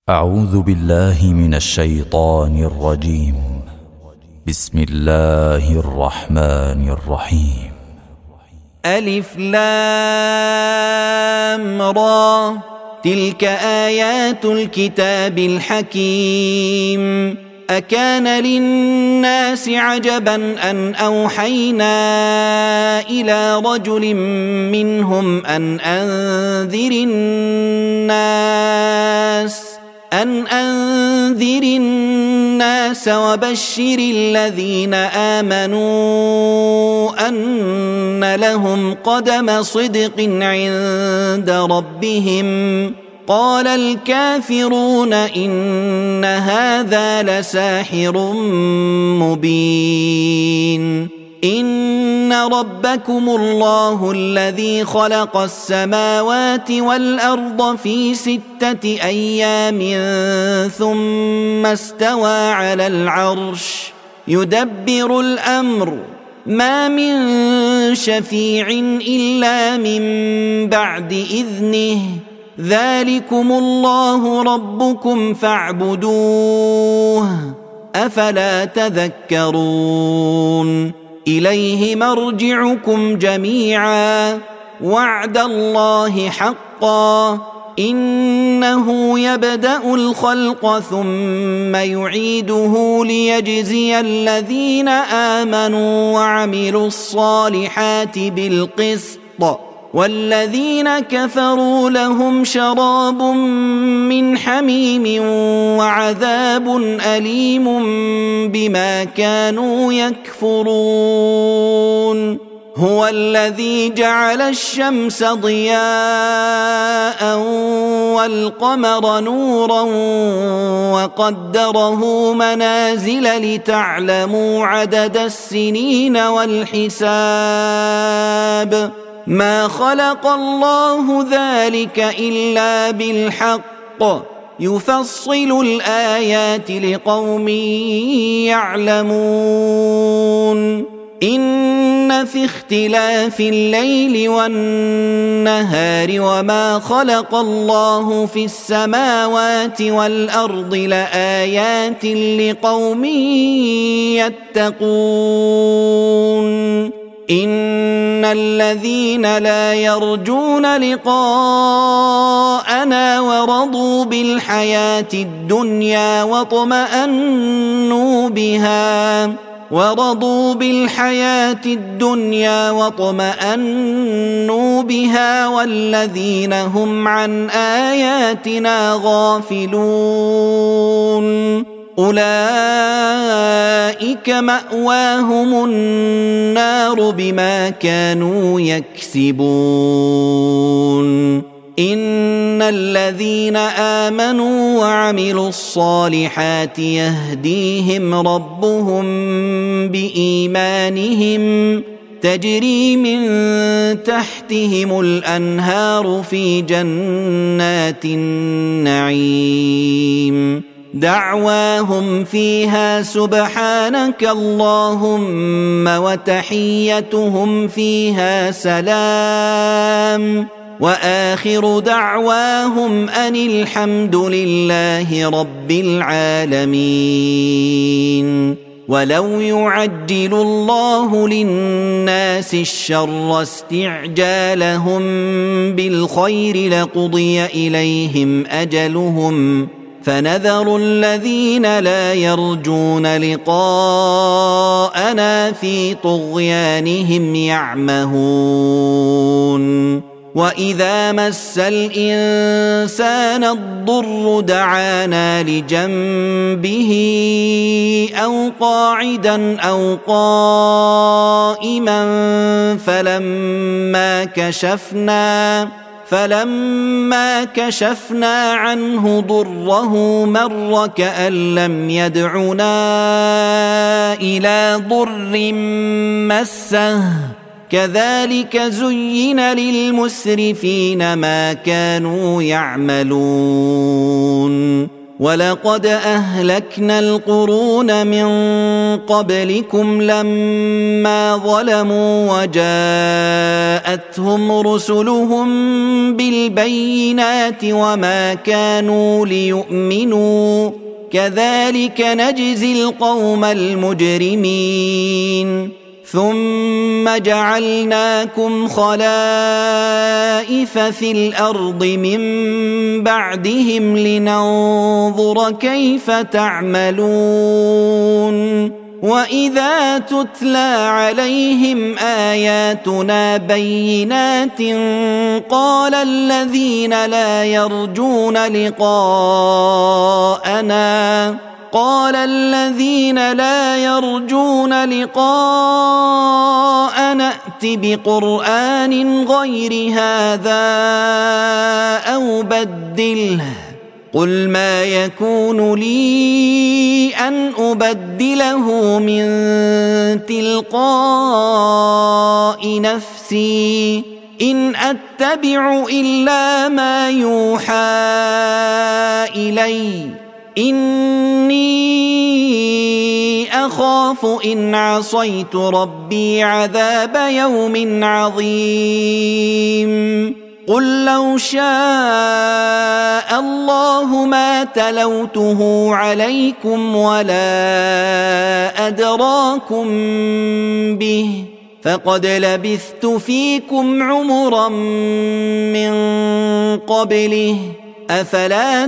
أعوذ بالله من الشيطان الرجيم. بسم الله الرحمن الرحيم. ألف لام را، تلك آيات الكتاب الحكيم. أكان للناس عجبا أن أوحينا إلى رجل منهم أن أنذر الناس وبشر الذين آمنوا أن لهم قدم صدق عند ربهم. قال الكافرون إن هذا لساحر مبين. إن ربكم الله الذي خلق السماوات والأرض في 6 أيام ثم استوى على العرش يدبر الأمر، ما من شفيع إلا من بعد إذنه، ذلكم الله ربكم فاعبدوه، أفلا تذكرون. إليه مرجعكم جميعا، وعد الله حقا، إنه يبدأ الخلق ثم يعيده ليجزي الذين آمنوا وعملوا الصالحات بالقسط، والذين كفروا لهم شراب من حميم وعذاب أليم بما كانوا يكفرون. هو الذي جعل الشمس ضياء والقمر نورا وقدره منازل لتعلموا عدد السنين والحساب، ما خلق الله ذلك إلا بالحق، يفصل الآيات لقوم يعلمون. إن في اختلاف الليل والنهار وما خلق الله في السماوات والأرض لآيات لقوم يتقون. إن الذين لا يرجون لقاءنا ورضوا بالحياة الدنيا واطمأنوا بها والذين هم عن آياتنا غافلون أولئك مأواهم النار بما كانوا يكسبون. إن الذين آمنوا وعملوا الصالحات يهديهم ربهم بإيمانهم، تجري من تحتهم الأنهار في جنات النعيم، دعواهم فيها سبحانك اللهم وتحيتهم فيها سلام، وآخر دعواهم أن الحمد لله رب العالمين. ولو يعجل الله للناس الشر استعجالهم بالخير لقضي إليهم أجلهم، فنذر الذين لا يرجون لقاءنا في طغيانهم يعمهون. وإذا مس الإنسان الضر دعانا لجنبه أو قاعدا أو قائما فلما كشفنا عنه ضره مر كأن لم يدعنا إلى ضر مسه، كذلك زين للمسرفين ما كانوا يعملون. ولقد أهلكنا القرون من قبلكم لما ظلموا وجاءتهم رسلهم بالبينات وما كانوا ليؤمنوا كذلك نجزي القوم المجرمين ثم جعلناكم خلائف في الأرض من بعدهم لننظر كيف تعملون وإذا تتلى عليهم آياتنا بينات قال الذين لا يرجون لقاءنا ائت بقرآن غير هذا أو بدله قل ما يكون لي أن أبدله من تلقاء نفسي إن أتبع إلا ما يوحى إلي إني أخاف إن عصيت ربي عذاب يوم عظيم قل لو شاء الله ما تلوته عليكم ولا أدراكم به فقد لبثت فيكم عمرا من قبله أفلا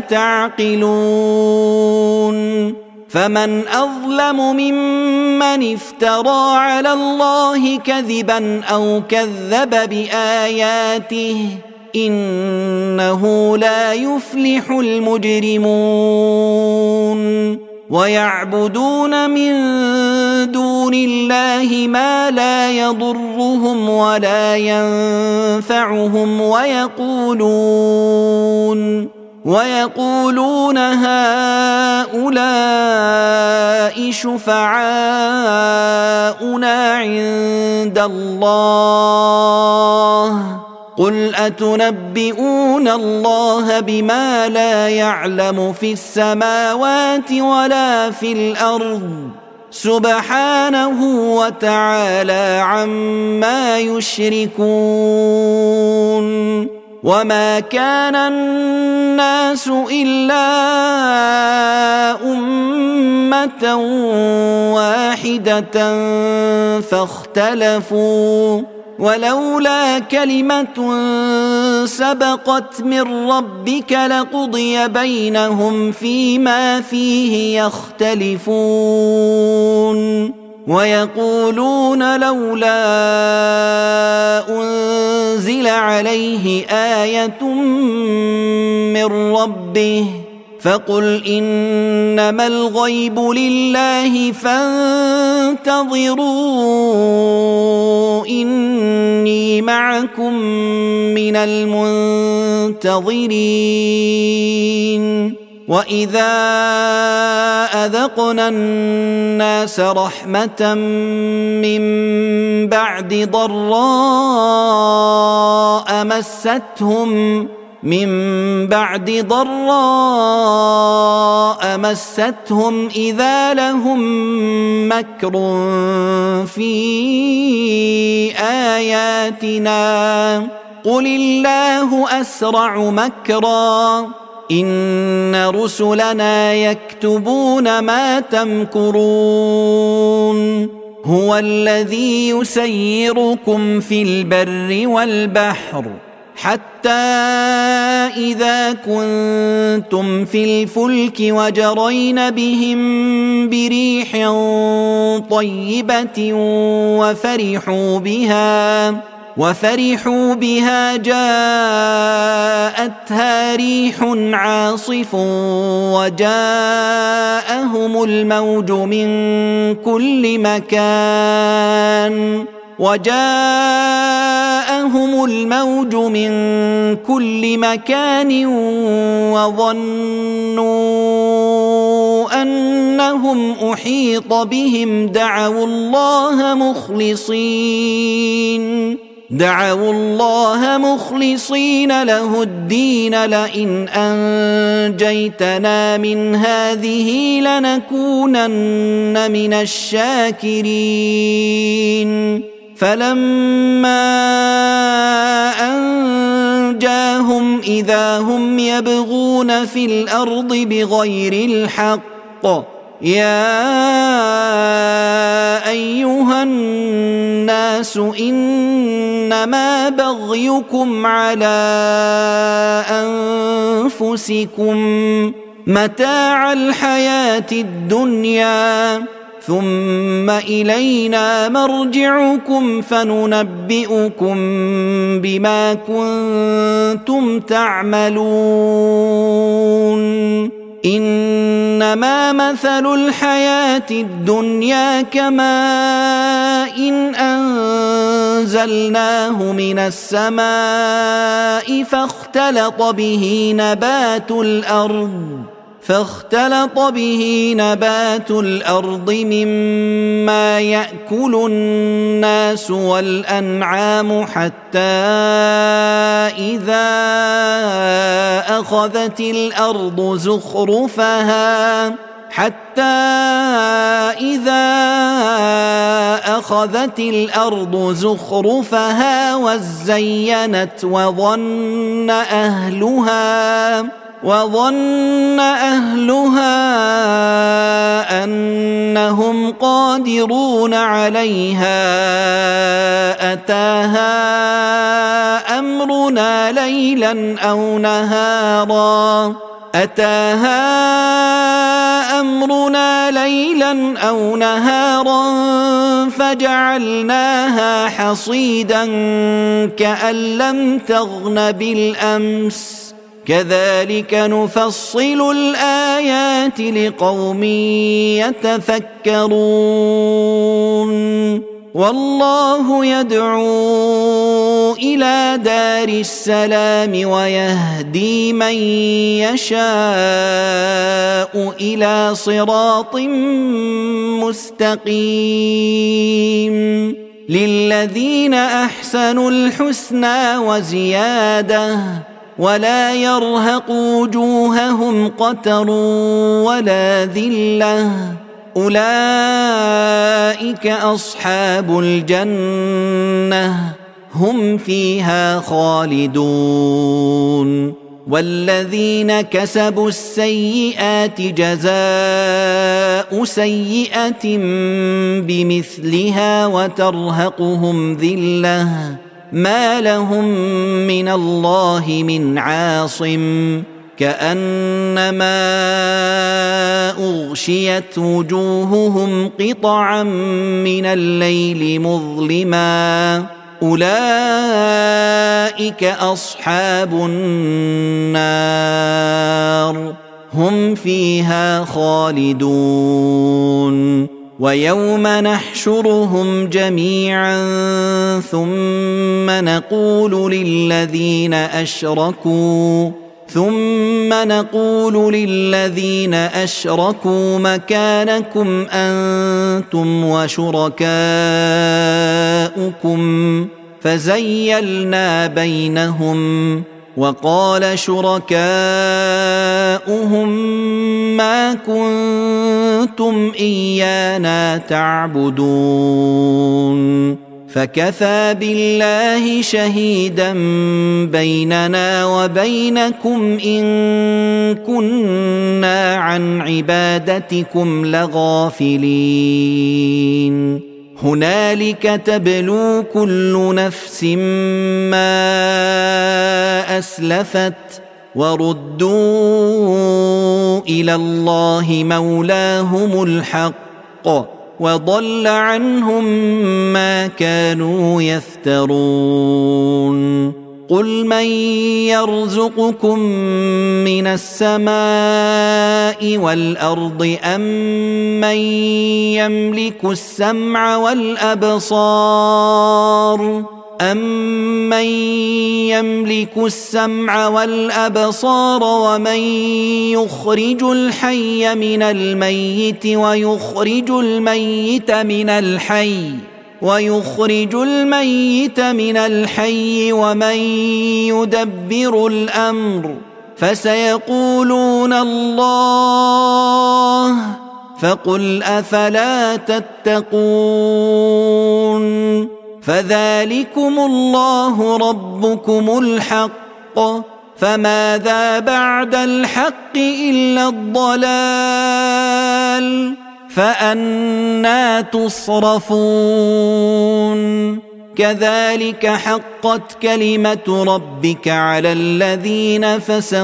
تعقلون فمن أظلم ممن افترى على الله كذبا أو كذب بآياته إنه لا يفلح المجرمون ويعبدون من دون الله ما لا يضرهم ولا ينفعهم ويقولون هؤلاء شفعاؤنا عند الله قل أتنبئون الله بما لا يعلم في السماوات ولا في الأرض سبحانه وتعالى عما يشركون وما كان الناس إلا أمة واحدة فاختلفوا ولولا كلمة سبقت من ربك لقضي بينهم فيما فيه يختلفون ويقولون لولا أنزل عليه آية من ربه فقل إنما الغيب لله فانتظروا إني معكم من المنتظرين وإذا أذقنا الناس رحمة من بعد ضراء مستهم إذا لهم مكر في آياتنا قل الله أسرع مكرا إن رسلنا يكتبون ما تمكرون هو الذي يسيركم في البر والبحر حتى إذا كنتم في الفلك وجرين بهم بريح طيبة وفرحوا بها جاءتها ريح عاصف وجاءهم الموج من كل مكان وظنوا أنهم أحيط بهم دعوا الله دعوا الله مخلصين له الدين لئن أنجيتنا من هذه لنكونن من الشاكرين فلما أنجاهم إذا هم يبغون في الأرض بغير الحق يا أيها الناس إنما بغيكم على أنفسكم متاع الحياة الدنيا ثم إلينا مرجعكم فننبئكم بما كنتم تعملون إنما مثل الحياة الدنيا كماء إن أنزلناه من السماء فاختلط به نبات الأرض مما يأكل الناس والأنعام حتى إذا أخذت الأرض زخرفها وزينت وظن أهلها أنهم قادرون عليها أتاها أمرنا ليلا أو نهارا فجعلناها حصيدا كأن لم تغن بالأمس كذلك نفصل الآيات لقوم يتفكرون والله يدعو إلى دار السلام ويهدي من يشاء إلى صراط مستقيم للذين أحسنوا الحسنى وزيادة ولا يرهق وجوههم قتر ولا ذلة أولئك أصحاب الجنة هم فيها خالدون والذين كسبوا السيئات جزاء سيئة بمثلها وترهقهم ذلة ما لهم من الله من عاصم كأنما أغشيت وجوههم قطعا من الليل مظلما أولئك أصحاب النار هم فيها خالدون ويوم نحشرهم جميعا ثم نقول للذين أشركوا مكانكم أنتم وشركاؤكم فزيلنا بينهم وقال شركاؤهم ما كنتم إيانا تعبدون فكفى بالله شهيدا بيننا وبينكم إن كنا عن عبادتكم لغافلين هنالك تبلو كل نفس ما أسلفت وردوا إلى الله مولاهم الحق وضل عنهم ما كانوا يفترون قل من يرزقكم من السماء والأرض أم من يملك السمع والأبصار ومن يخرج الحي من الميت ويخرج الميت من الحي ويخرج الميت من الحي ومن يدبر الأمر فسيقولون الله فقل أفلا تتقون فذلكم الله ربكم الحق فماذا بعد الحق إلا الضلال فأنى تصرفون كذلك حقت كلمة ربك على الذين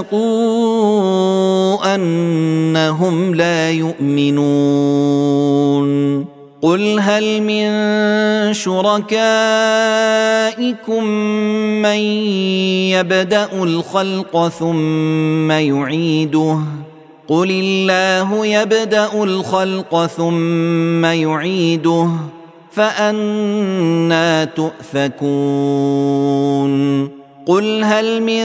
فسقوا أنهم لا يؤمنون قل هل من شركائكم من يبدأ الخلق ثم يعيده قل الله يبدأ الخلق ثم يعيده فأنى تؤفكون قل هل من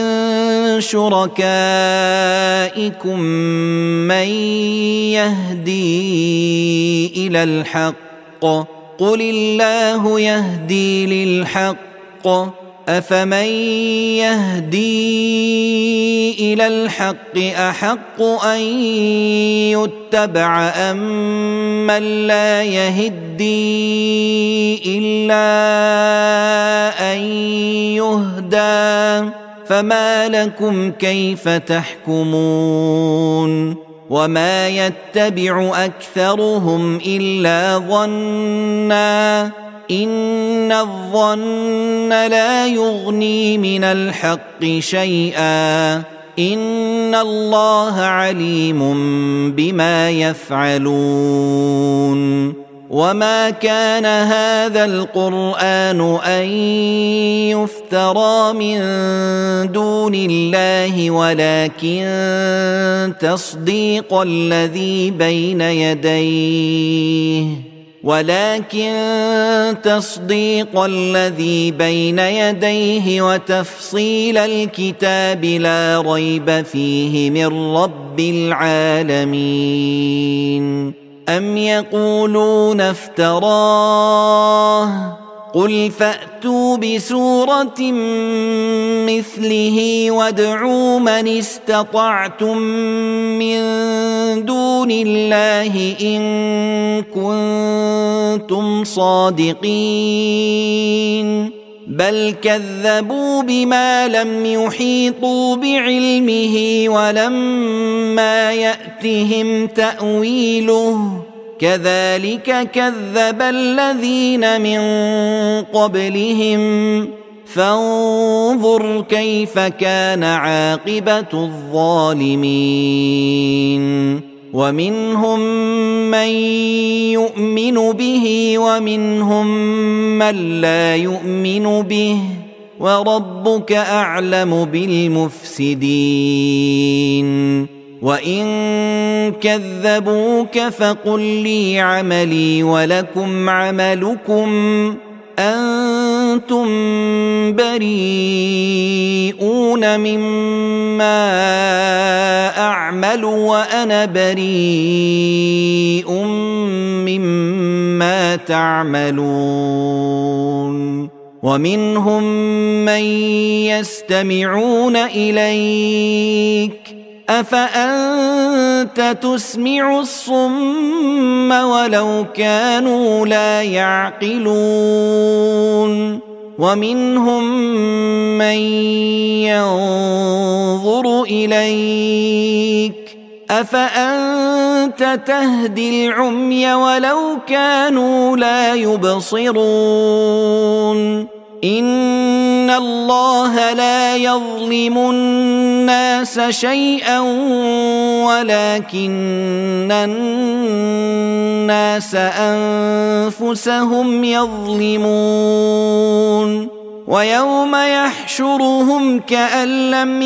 شركائكم من يهدي إلى الحق قل الله يهدي للحق أفمن يهدي إلى الحق أحق أن يتبع أم من لا يهدي إلا أن يهدى فما لكم كيف تحكمون وما يتبع أكثرهم إلا ظنًّا إن الظن لا يغني من الحق شيئا إن الله عليم بما يفعلون وما كان هذا القرآن أن يفترى من دون الله ولكن تصديق الذي بين يديه وتفصيل الكتاب لا ريب فيه من رب العالمين أم يقولون افتراه قل فأتوا بسورة مثله وادعوا من استطعتم من دون الله إن كنتم صادقين بل كذبوا بما لم يحيطوا بعلمه ولما يأتهم تأويله كذلك كذب الذين من قبلهم فانظر كيف كان عاقبة الظالمين ومنهم من يؤمن به ومنهم من لا يؤمن به وربك أعلم بالمفسدين وإن كذبوك فقل لي عملي ولكم عملكم أنتم بريئون مما أعمل وأنا بريء مما تعملون ومنهم من يستمعون إليك أفأنت تسمع الصم ولو كانوا لا يعقلون ومنهم من ينظر إليك أفأنت تهدي العمي ولو كانوا لا يبصرون إن الله لا يظلم الناس شيئا ولكن الناس أنفسهم يظلمون ويوم يحشرهم كأن لم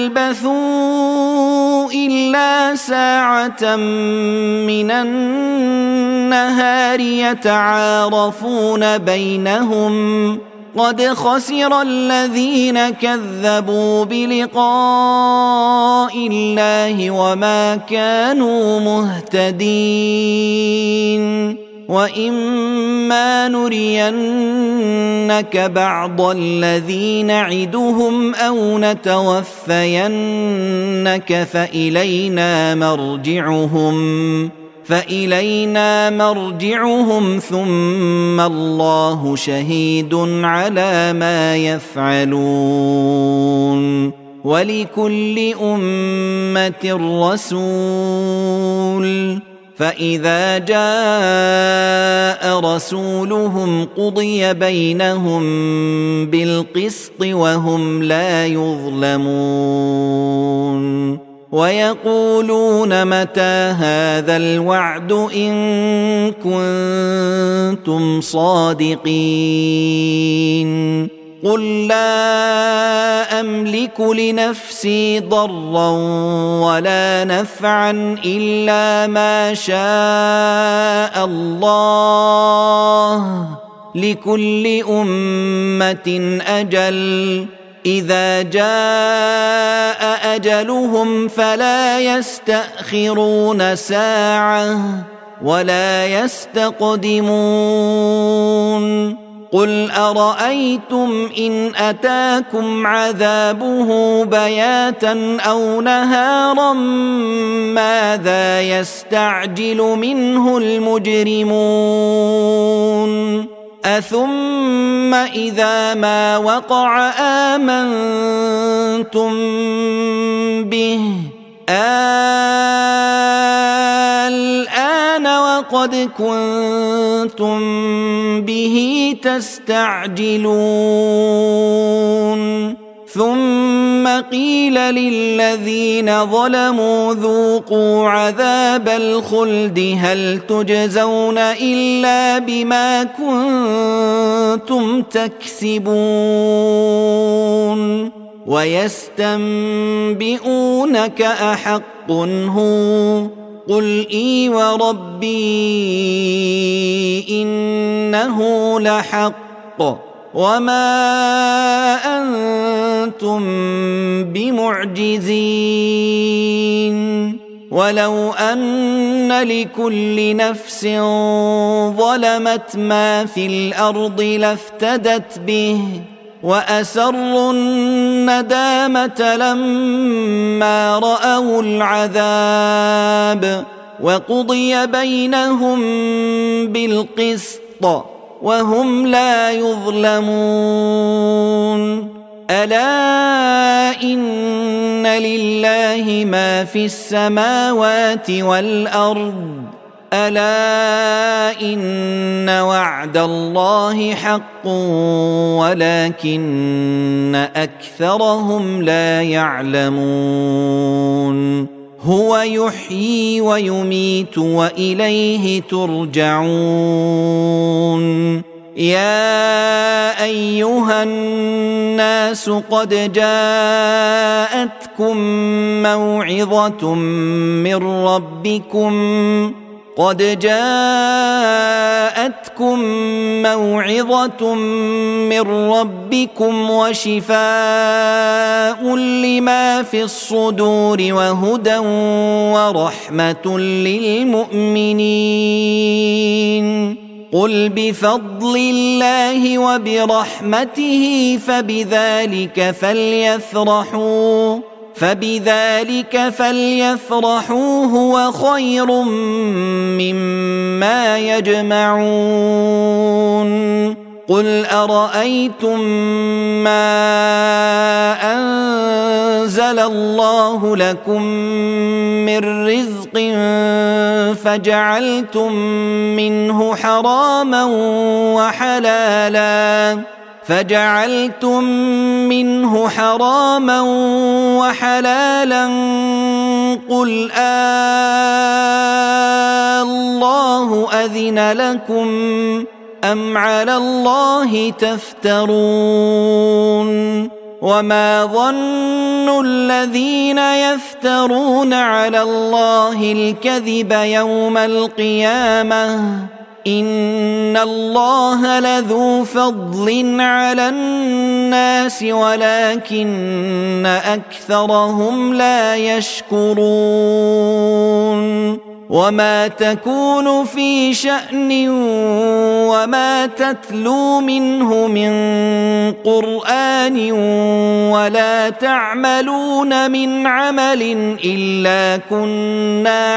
يلبثوا إلا ساعة من النهار يتعارفون بينهم قد خسر الذين كذبوا بلقاء الله وما كانوا مهتدين وإما نرينك بعض الذي نعدهم أو نتوفينك فإلينا مرجعهم ثم الله شهيد على ما يفعلون ولكل أمة رسول فإذا جاء رسولهم قضي بينهم بالقسط وهم لا يظلمون ويقولون متى هذا الوعد إن كنتم صادقين قل لا أملك لنفسي ضرا ولا نفعا إلا ما شاء الله لكل أمة أجل إذا جاء أجلهم فلا يستأخرون ساعة ولا يستقدمون قل أرأيتم إن أتاكم عذابه بياتا أو نهارا ماذا يستعجل منه المجرمون أثم إذا ما وقع آمنتم به الآن وقد كنتم به تستعجلون ثم قيل للذين ظلموا ذوقوا عذاب الخلد هل تجزون إلا بما كنتم تكسبون ويستنبئونك أحق هو قل إي وربي إنه لحق وما أنتم بمعجزين ولو أن لكل نفس ظلمت ما في الأرض لافتدت به وأسروا الندامة لما رأوا العذاب وقضي بينهم بالقسط وهم لا يظلمون ألا إن لله ما في السماوات والأرض ألا إن وعد الله حق ولكن أكثرهم لا يعلمون هو يحيي ويميت وإليه ترجعون يا أيها الناس قد جاءتكم موعظة من ربكم وشفاء لما في الصدور وهدى ورحمة للمؤمنين قل بفضل الله وبرحمته فبذلك فليفرحوا هو خير مما يجمعون قل أرأيتم ما أنزل الله لكم من رزق فجعلتم منه حراما وحلالا قل الله أذن لكم أم على الله تفترون وما ظن الذين يفترون على الله الكذب يوم القيامة إن الله لذو فضل على الناس ولكن أكثرهم لا يشكرون وما تكون في شأن وما تتلو منه من قرآن ولا تعملون من عمل إلا كنا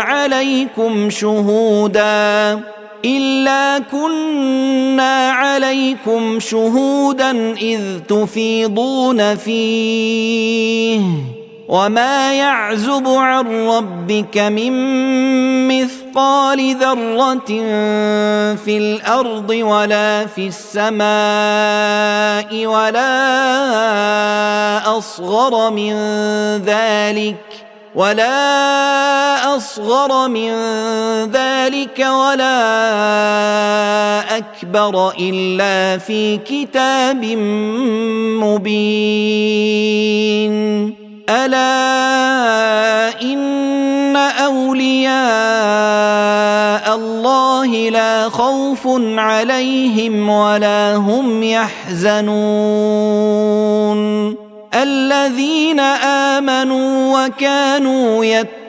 عليكم شهودا إذ تفيضون فيه وما يعزب عن ربك من مثقال ذرة في الأرض ولا في السماء ولا أصغر من ذلك ولا أكبر إلا في كتاب مبين ألا إن أولياء الله لا خوف عليهم ولا هم يحزنون الذين آمنوا وكانوا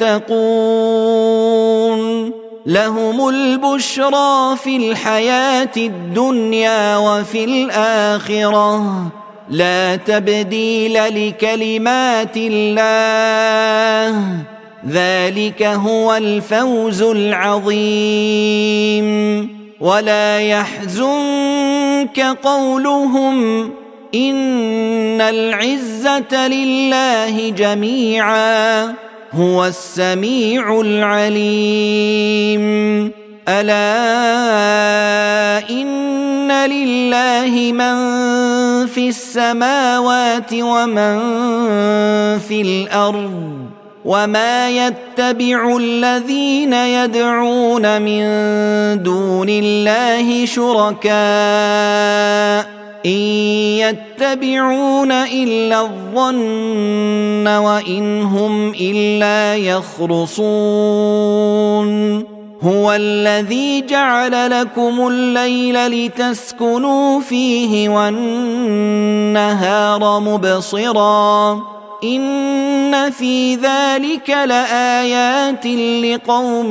يتقون لهم البشرى في الحياة الدنيا وفي الآخرة لا تبديل لكلمات الله ذلك هو الفوز العظيم ولا يحزنك قولهم إن العزة لله جميعا هو السميع العليم ألا إن لله من في السماوات ومن في الأرض وما يتبع الذين يدعون من دون الله شركاء إن يتبعون إلا الظن وإن هم إلا يخرصون هو الذي جعل لكم الليل لتسكنوا فيه والنهار مبصرا إن في ذلك لآيات لقوم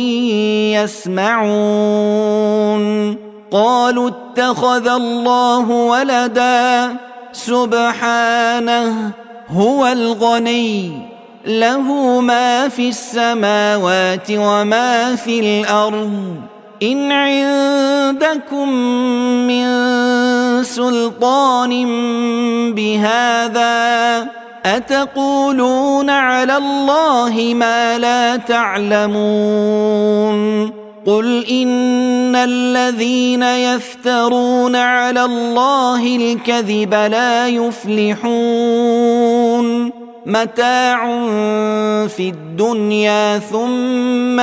يسمعون قالوا اتخذ الله ولدا سبحانه هو الغني له ما في السماوات وما في الأرض إن عندكم من سلطان بهذا أتقولون على الله ما لا تعلمون قل إن الذين يفترون على الله الكذب لا يفلحون متاع في الدنيا ثم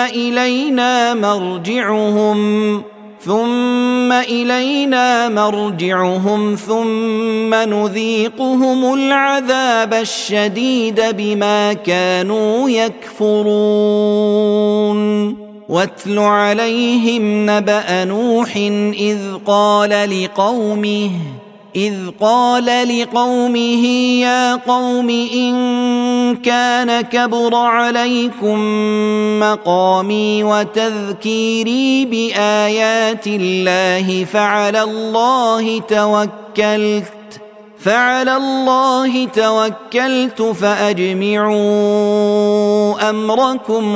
إلينا مرجعهم ثم نذيقهم العذاب الشديد بما كانوا يكفرون واتل عليهم نبأ نوح إذ قال لقومه يا قوم إن كان كبر عليكم مقامي وتذكيري بآيات الله فعلى الله توكلت فأجمعوا أمركم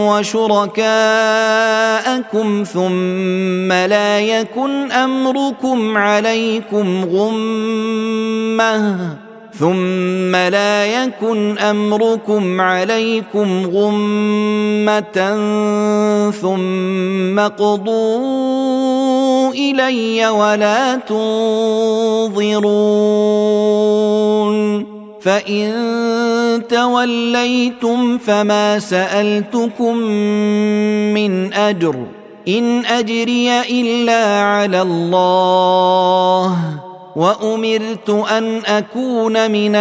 وشركاءكم ثم لا يكن أمركم عليكم غمة ثم اقضوا إلي ولا تنظرون فإن توليتم فما سألتكم من أجر إن أجري إلا على الله وأمرت أن أكون من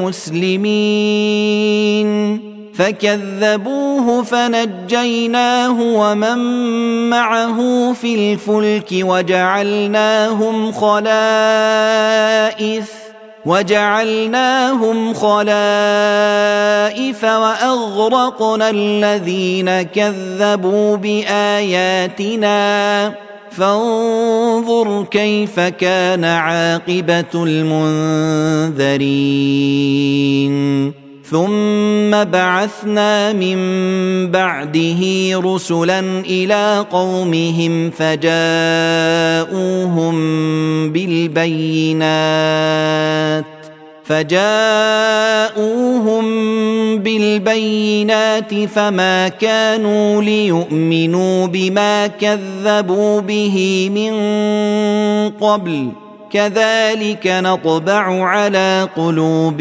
المسلمين فكذبوه فنجيناه ومن معه في الفلك وجعلناهم خلائف وجعلناهم خلائف وأغرقنا الذين كذبوا بآياتنا فانظر كيف كان عاقبة المنذرين ثم بعثنا من بعده رسلا إلى قومهم فجاءوهم بالبينات فما كانوا ليؤمنوا بما كذبوا به من قبل كذلك نطبع على قلوب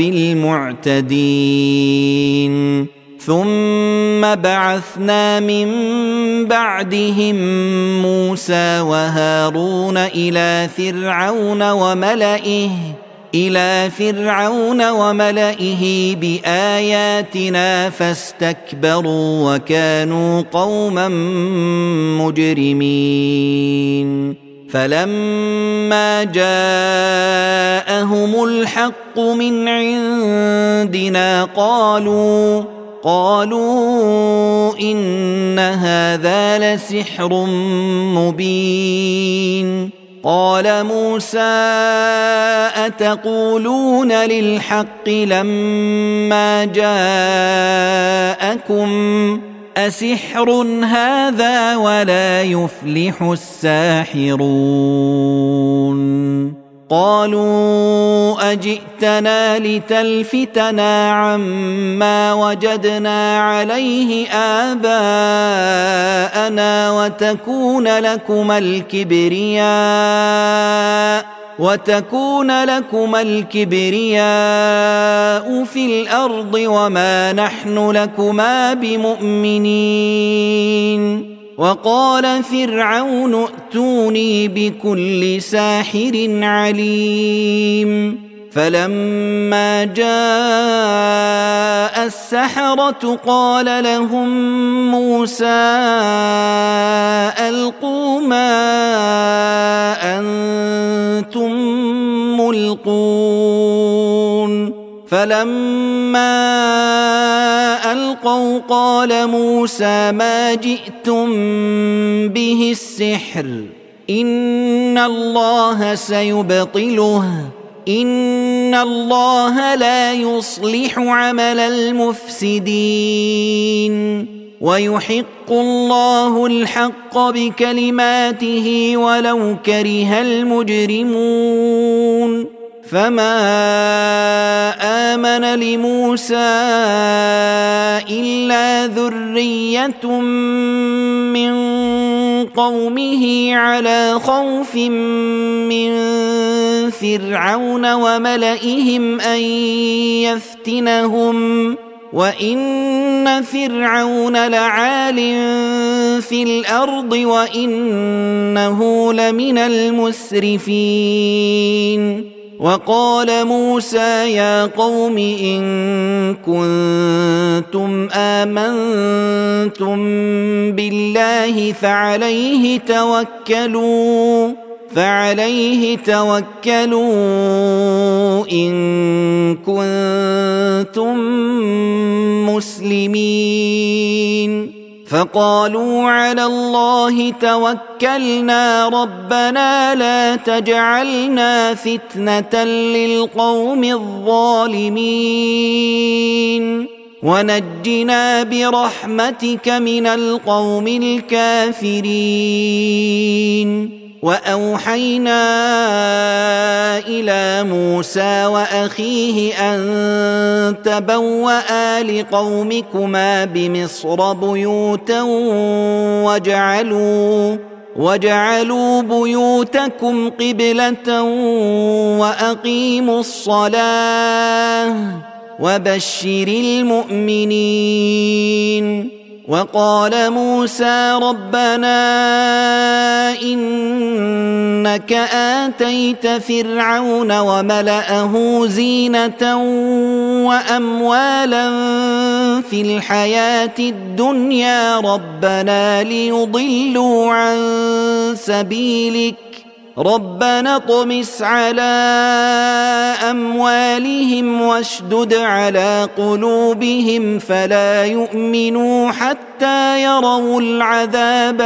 المعتدين ثم بعثنا من بعدهم موسى وهارون إلى فرعون وملئه بآياتنا فاستكبروا وكانوا قوما مجرمين فلما جاءهم الحق من عندنا قالوا إن هذا لسحر مبين قال موسى أتقولون للحق لما جاءكم أسحر هذا ولا يفلح الساحرون قالوا أجئتنا لتلفتنا عما وجدنا عليه آباءنا وتكون لكما الكبرياء في الأرض وما نحن لكما بمؤمنين وقال فرعون ائتوني بكل ساحر عليم فلما جاء السحرة قال لهم موسى ألقوا ما أنتم ملقون فلما ألقوا قال موسى ما جئتم به السحر إن الله سيبطله إن الله لا يصلح عمل المفسدين ويحق الله الحق بكلماته ولو كره المجرمون فما آمن لموسى إلا ذرية من قومه على خوف من فرعون وملئهم أن يفتنهم وإن فرعون لعال في الأرض وإنه لمن المسرفين وقال موسى يا قوم إن كنتم آمنتم بالله فعليه توكلوا إن كنتم مسلمين فقالوا على الله توكلنا ربنا لا تجعلنا فتنة للقوم الظالمين ونجنا برحمتك من القوم الكافرين وأوحينا إلى موسى وأخيه أن تبوأ لقومكما بمصر بيوتا وجعلوا بيوتكم قبلة وأقيموا الصلاة وبشر المؤمنين وقال موسى ربنا إنك آتيت فرعون وملأه زينة وأموالا في الحياة الدنيا ربنا ليضلوا عن سبيلك ربنا اطمس على أموالهم واشدد على قلوبهم فلا يؤمنوا حتى يروا العذاب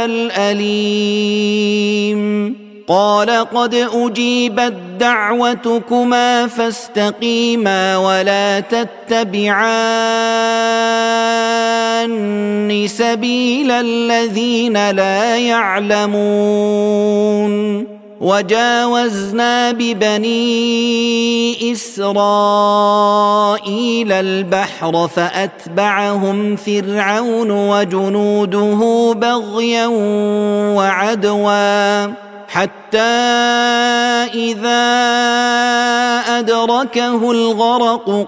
الأليم قال قد أجيبت دعوتكما فاستقيما ولا تتبعان سبيل الذين لا يعلمون وجاوزنا ببني إسرائيل البحر فأتبعهم فرعون وجنوده بغيا وعدوا حتى إذا أدركه الغرق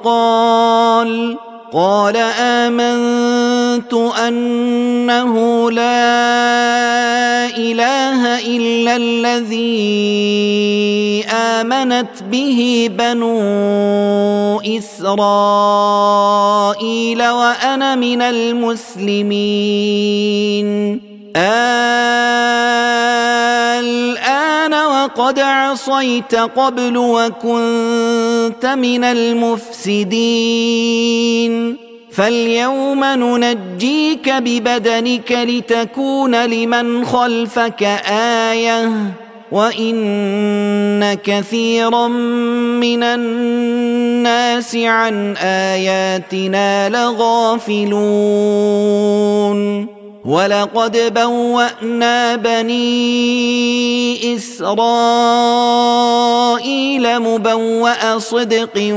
قال آمنت أنه لا إله إلا الذي آمنت به بنو إسرائيل وأنا من المسلمين الآن وقد عصيت قبل وكنت من المفسدين فاليوم ننجيك ببدنك لتكون لمن خلفك آية وإن كثيرا من الناس عن آياتنا لغافلون ولقد بوأنا بني إسرائيل مبوأ صدق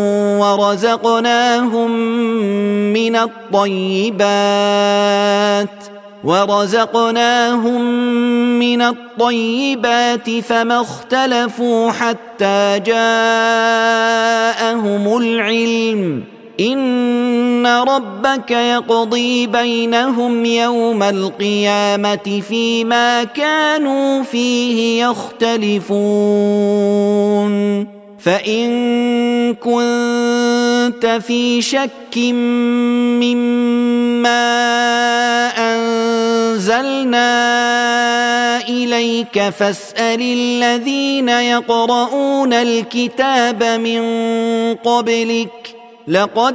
ورزقناهم من الطيبات فما اختلفوا حتى جاءهم العلم إن ربك يقضي بينهم يوم القيامة فيما كانوا فيه يختلفون فإن كنت في شك مما أنزلنا إليك فاسأل الذين يقرؤون الكتاب من قبلك لقد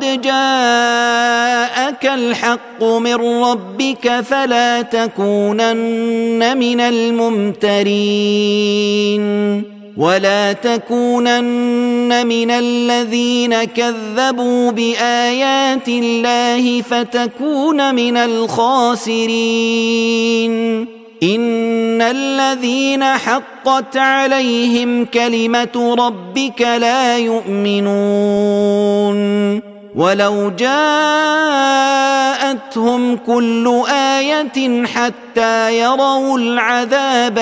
جاءك الحق من ربك فلا تكونن من الممترين ولا تكونن من الذين كذبوا بآيات الله فتكون من الخاسرين إن الذين حقت عليهم كلمة ربك لا يؤمنون ولو جاءتهم كل آية حتى يروا العذاب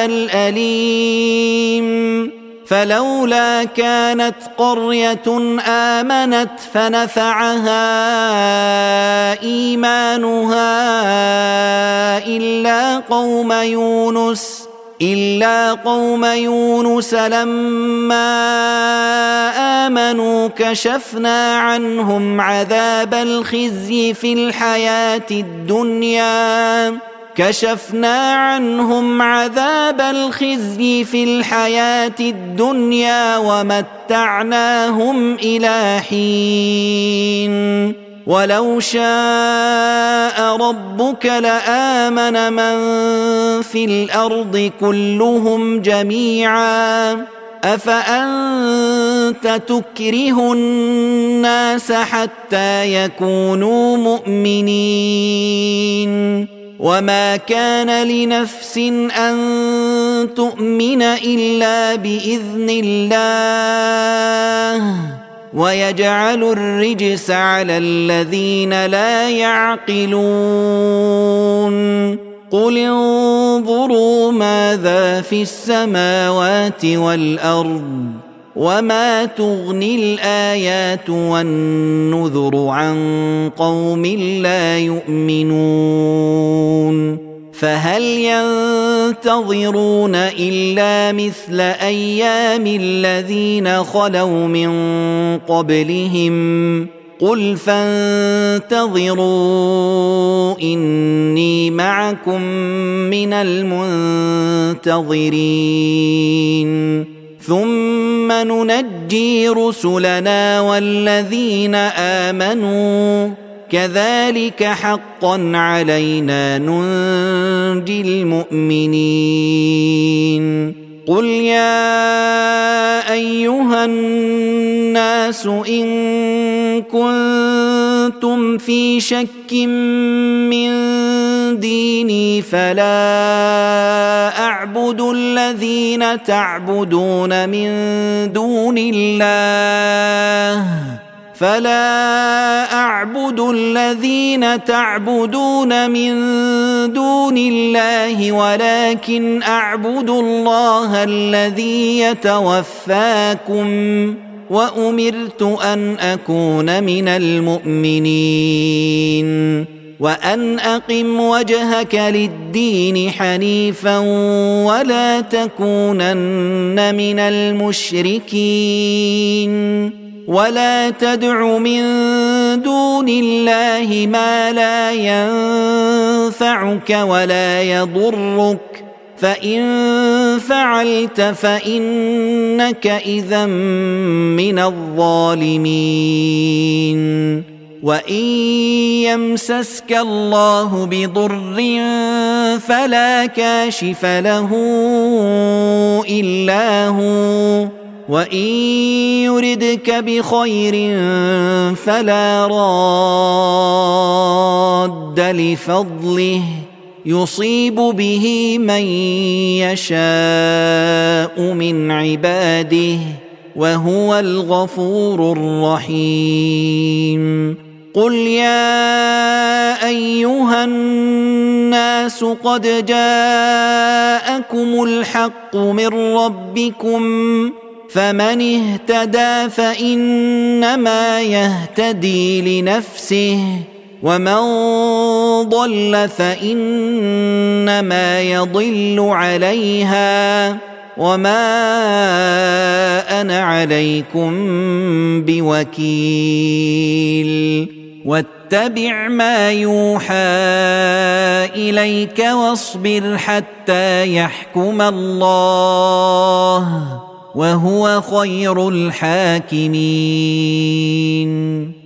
الأليم فلولا كانت قرية آمنت فنفعها إيمانها إلا قوم يونس لما آمنوا كشفنا عنهم عذاب الخزي في الحياة الدنيا ومتعناهم إلى حين ولو شاء ربك لآمن من في الأرض كلهم جميعا أفأنت تكره الناس حتى يكونوا مؤمنين وما كان لنفس أن تؤمن إلا بإذن الله ويجعل الرجس على الذين لا يعقلون قل انظروا ماذا في السماوات والأرض وما تغني الآيات والنذر عن قوم لا يؤمنون فهل ينتظرون إلا مثل أيام الذين خلوا من قبلهم قل فانتظروا إني معكم من المنتظرين ثم ننجي رسلنا والذين آمنوا كذلك حقا علينا ننجي المؤمنين قل يا أيها الناس إن كنتم في شك من ديني فلا أعبد الذين تعبدون من دون الله ولكن أعبد الله الذي يتوفاكم وأمرت أن أكون من المؤمنين وأن أقم وجهك للدين حنيفا ولا تكونن من المشركين ولا تدع من دون الله ما لا ينفعك ولا يضرك فإن فعلت فإنك إذا من الظالمين وإن يمسسك الله بضر فلا كاشف له إلا هو وإن يردك بخير فلا راد لفضله يصيب به من يشاء من عباده وهو الغفور الرحيم قل يا أيها الناس قد جاءكم الحق من ربكم فمن اهتدى فإنما يهتدي لنفسه ومن ضل فإنما يضل عليها وما أنا عليكم بوكيل واتبع ما يوحى إليك واصبر حتى يحكم الله وهو خير الحاكمين